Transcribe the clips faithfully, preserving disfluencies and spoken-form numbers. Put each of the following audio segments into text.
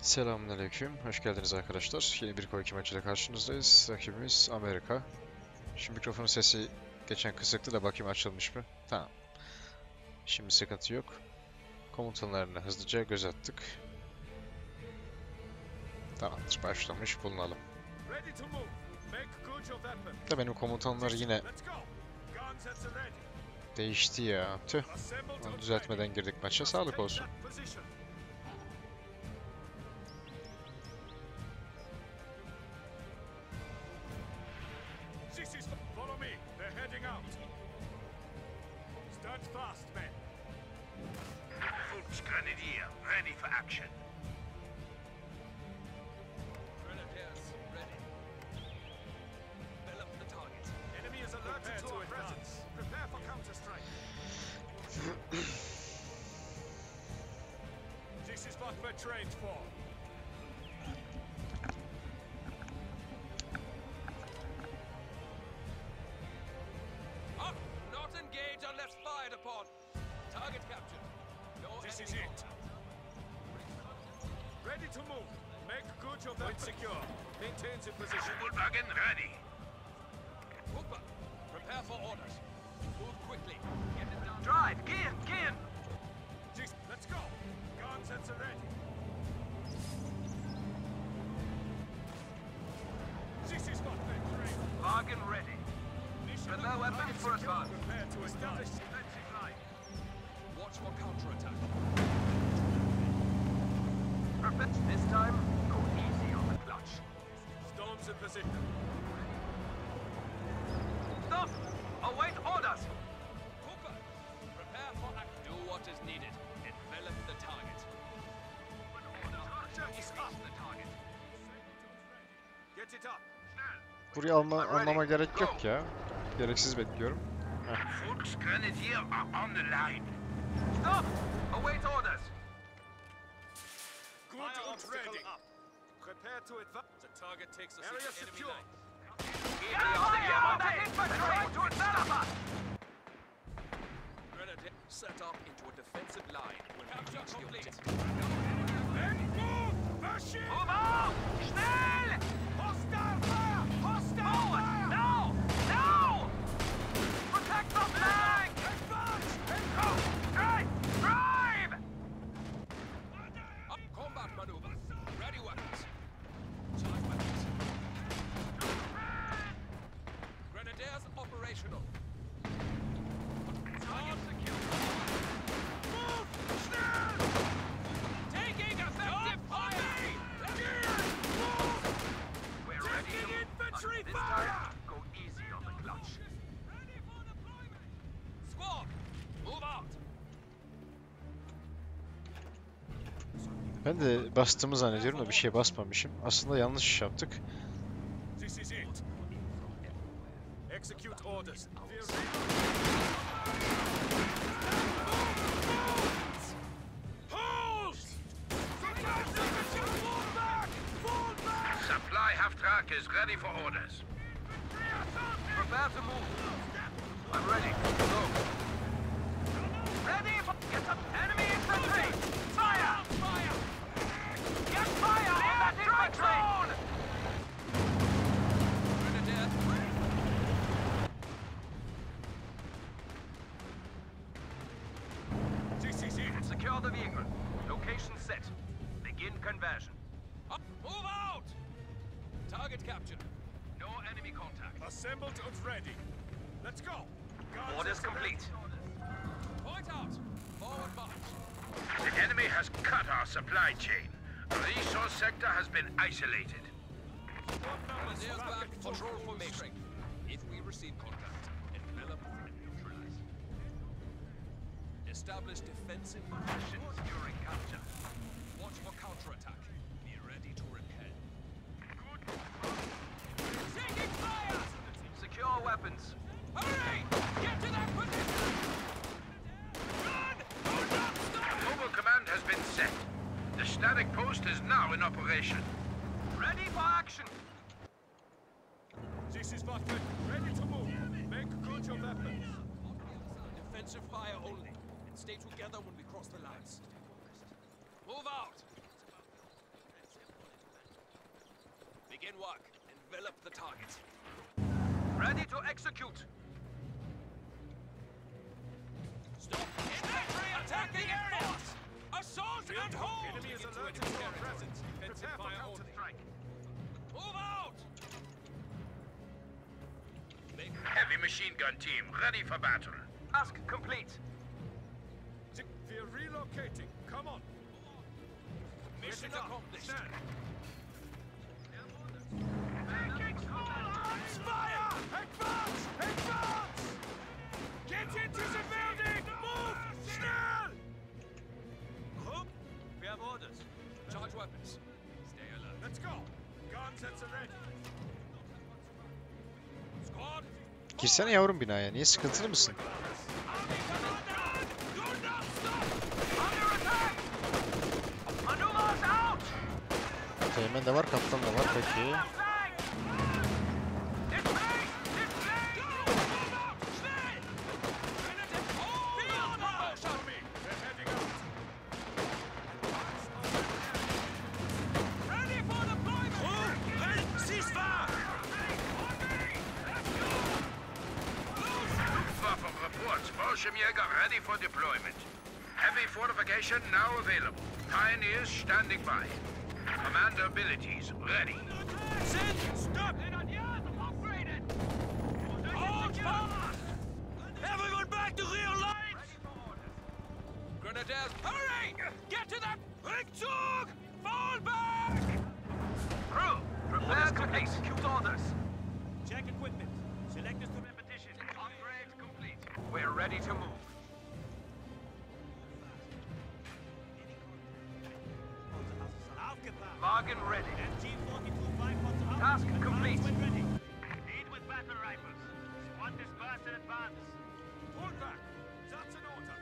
Selamünaleyküm, hoş geldiniz arkadaşlar. Yeni bir Koiki maçıyla karşınızdayız. Rakibimiz Amerika. Şu mikrofonun sesi geçen kısıktı da bakayım açılmış mı? Tamam. Şimdi sıkıntı yok. Komutanlarına hızlıca göz attık. Tamamdır, başlamış bulunalım. Da benim komutanlar yine değişti ya. Tüh. Onu düzeltmeden girdik maça. Sağlık olsun. Follow me. They're heading out. Stand fast, men. Volksgrenadier, ready for action. Grenadiers, ready. Envelop the target. Enemy is alerted to our presence. Prepare for counter-strike. This is what we're trained for. Unless fired upon. Target captured. No this is it. Ready to move. Make good your point secure. Maintain the position. Wagen ready. Hooper, prepare for orders. Move quickly. Get it done. Drive. Gear. Gear. Just, let's go. Guns at the ready. This is what they train. Wagen ready. Prepare weapons for advance. Prepare to establish defensive line. Watch for counterattack. Perfect. This time, go easy on the clutch. Storms in position. Stop! Await orders. Cooper, prepare for act. Do what is needed. Envelop the target. Structure is up. The target. Get it up. Burayı alma, anlama gerek yok ya. Gereksiz bekliyorum. Heh. Volksgrenadier are on the line. Stop! Await orders. Good and ready. Up. Prepare to advance. The target takes us into enemy line. Fire on the infantry to envelop us. Grenadier set up into a defensive line when we reach the objective. Then move! Machine! Move out! Schnell! Hostile fire! Hostile fire! Now! Now! Protect the flag! Advance! Go! Drive! Drive! Up combat maneuver. Ready weapons. Charge weapons. Grenadiers operational. Target secure. Move! Schnell! Taking effective fire! Move! We're ready Taking to infantry this fire! time, go easy on the clutch. Squad, move out! Ben de bastığımı zannediyorum da bir şeye basmamışım. Aslında yanlış iş yaptık. This is it. Execute orders. Hold! Fall back! Fall back! Supply half-track is ready for orders. Prepare to move. I'm ready. Go. Ready for... Get up! Enemy infantry! Fire! Fire! Get fire on that infantry! Grenadier. This is it. Secure the vehicle. Location set. Begin conversion. Up, move out! Target captured. No enemy contact. Assembled and ready. Let's go. Guns Orders at the complete. Point out. Forward march. The enemy has cut our supply chain. The resource sector has been isolated. Grenadiers back. Control formation. If we receive contact, envelop and neutralize. Establish defensive positions during capture. Watch for counterattack. Be ready to repel. Taking fire! Secure weapons. Hurry! Get to that position! Run! Do not stop! Mobile command has been set. The static post is now in operation. Ready for action. This is what we're ready to move. Make good your weapons. Defensive fire only. And stay together when we cross the lines. Move out! Begin work. Envelop the target. Ready to execute. Stop! Infantry attacking area! Assault and hold! Enemy is Begin to alerted enemy to our area. presence. Defensive Prepare for fire only. counter-strike. Move out! Make Heavy machine gun team ready for battle. Task complete. We're relocating. Come on. mission accomplished. Fire! Advance! Advance! Get into the building! Move! Schnell! Group, we have orders. Charge weapons. Stay alert. Let's go. Guns at the ready. Squad! Girsene yavrum binaya. Niye sıkıntılı mısın? Army commander! Do not stop! Under attack! Maneuvers out! Teğmen de var, kaptan da var. Peki. Fallschirmjäger ready for deployment. Heavy fortification now available. Pioneers standing by. Commander abilities ready. Send! Stop! Hold fast! Everyone back to rear lines! Grenadiers, Hurry! Get to that Rückzug! Fall back! Crew, prepare to execute orders. Check equipment. Select us to Repetition. Upgrade complete. We're ready to move. Wagen ready. Task complete. Lead with battle rifles. Squad dispersed in advance. Hold back. That's an order.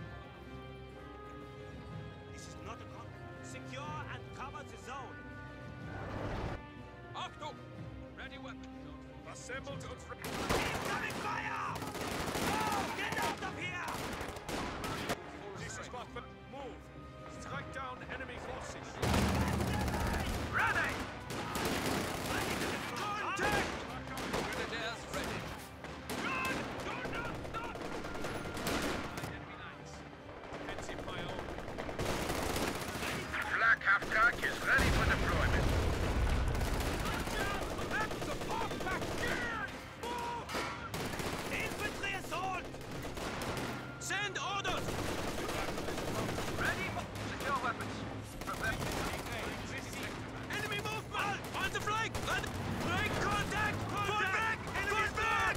This is not a conflict. Secure and cover the zone. Achtung! Ready weapons. Assembled and ready. Incoming fire! Go! Get out of here! This is what we move. Strike down enemy forces. Ready! Contact! Grenadiers ready. Run! Do not stop! Enemy lines. Defensive fire only. Flak half-track is ready for deployment. Let the fog back here! Move! Infantry assault! Send orders! Ready? Secure weapons. Prepare. Enemy movement! On the flank! Run! Break contact! Fall back! Fall back!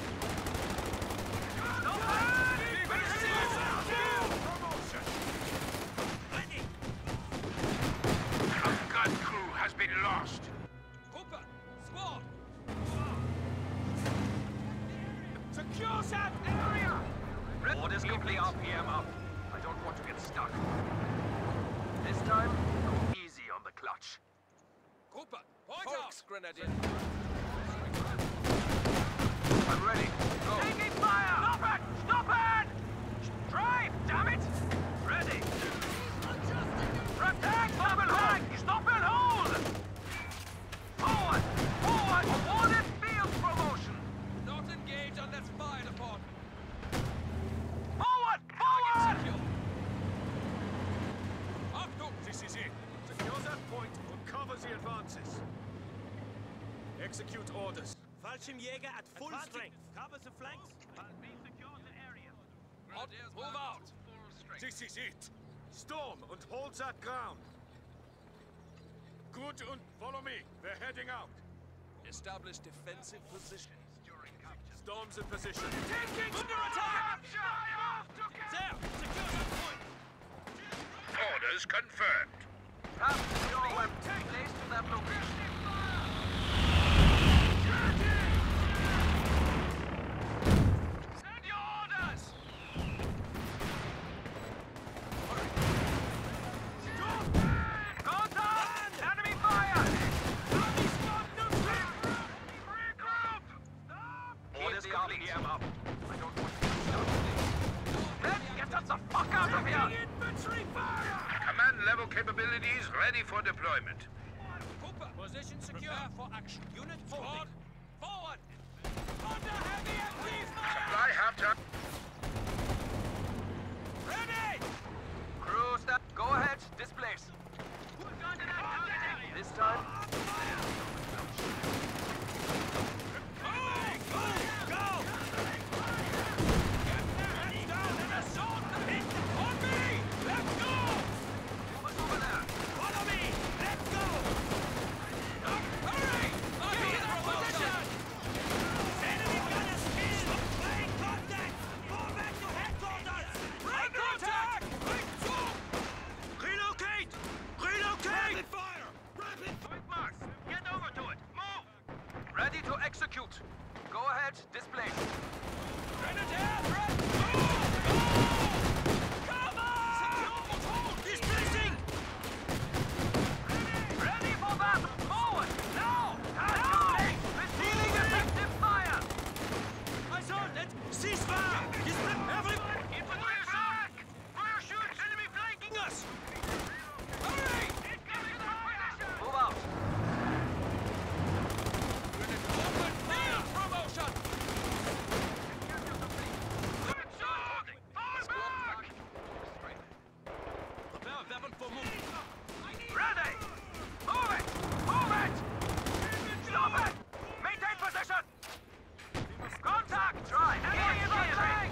No fire! Promotion! Ready! Gun crew has been lost. Hooper! Squad! Secure that area! Orders complete. R P M up. I don't want to get stuck. This time, go easy on the clutch. Cooper! Point out! Grenadier! I'm ready. Go. Taking fire! Stop it! Stop it! Drive, damn it! Ready. Protect! Stop and hold! Stop and hold! Forward! Forward! Awarded field promotion! Not engage unless fired upon. Forward! Forward! Secure. Achtung! This is it. Secure that point or cover the advances. Execute orders. Fallschirmjäger at full strength. Cover the flanks. Hot, move out! This is it. Storm and hold that ground. Good and follow me. They're heading out. Establish defensive positions during capture. Storm's in position. Taking under attack! There! Secure that point! Orders confirmed. Have your weapon placed to that location. Send your orders! Contact! Enemy fire! Regroup! Orders complete. Up. I don't want to get stuck. Then get us the fuck out of here! Infantry fire! Command level capabilities ready for deployment. Cooper! Sniper! Position secure. Prepare for action. Unit Squad, holding. forward! Under heavy M P fire! Supply half-time. Ready! Crew, step. Go ahead. Displace. This time. Go! Go! Go! Get down and assault the pit! On me! Let's go! What's over there? Follow me! Let's go! Hurry! Get in position! Enemy gunners killed! Playing contact! Fall back to headquarters! Right contact! Right zoom! Relocate! Relocate! Rapid fire! Rapid fire! Marks, get over to it. Move. Ready to execute. Go ahead. Displace. Grenadier! Red! Go! Go! Cover! Displacing! Ready for that. Forward. Now. Now. Receiving effective fire. I saw that! Ceasefire! Display everyone! Infantry back. Fire shoots. Enemy flanking us! Hurry. Move out. Open fire! Promotion! Prepare weapon for move! Ready. Move it. Move it. Stop it. Maintain position. Contact. Try. Enemy is on flank.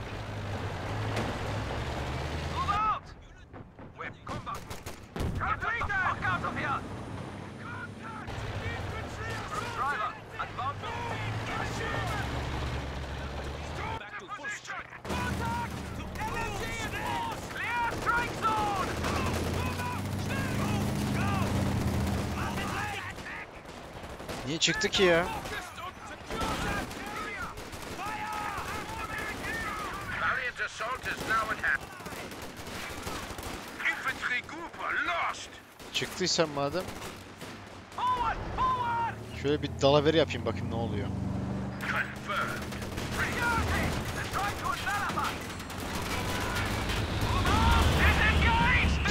Move out. Whip combat. Get the fuck out of here. Driver, advance. Back to full strength! Contact. To L M G and force! Clear strike zone. Niye çıktı ki ya? Valiant assault is now at hand. Infantry group lost. Çıktıysan madem Forward. Forward. şöyle bir dalaveri yapayım bakayım ne oluyor. Confirmed. Security. They're trying to envelop us. Move on. Disengage.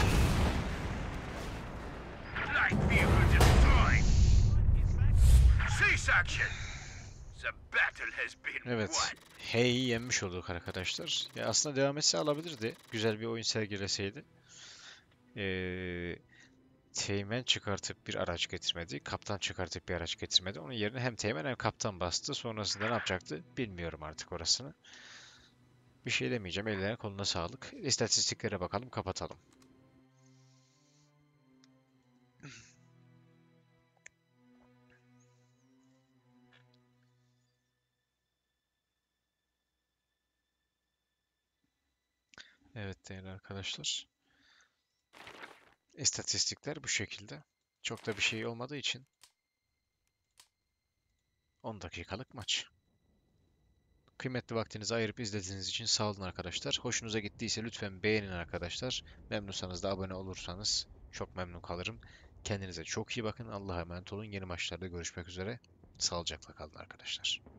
Light vehicle destroyed. Cease action. The battle has been Evet. won. Hey'i yenmiş olduk arkadaşlar. Ya aslında devam etse alabilirdi. Güzel bir oyun sergileseydi. Ee, Teğmen çıkartıp bir araç getirmedi. Kaptan çıkartıp bir araç getirmedi. Onun yerine hem teğmen hem kaptan bastı. Sonrasında ne yapacaktı? Bilmiyorum artık orasını. Bir şey demeyeceğim. Ellerine koluna sağlık. İstatistiklere bakalım. Kapatalım. Evet değerli arkadaşlar. İstatistikler bu şekilde. Çok da bir şey olmadığı için on dakikalık maç. Kıymetli vaktinizi ayırıp izlediğiniz için sağ olun arkadaşlar. Hoşunuza gittiyse lütfen beğenin arkadaşlar. Memnunsanız da abone olursanız çok memnun kalırım. Kendinize çok iyi bakın. Allah'a emanet olun. Yeni maçlarda görüşmek üzere. Sağlıcakla kalın arkadaşlar.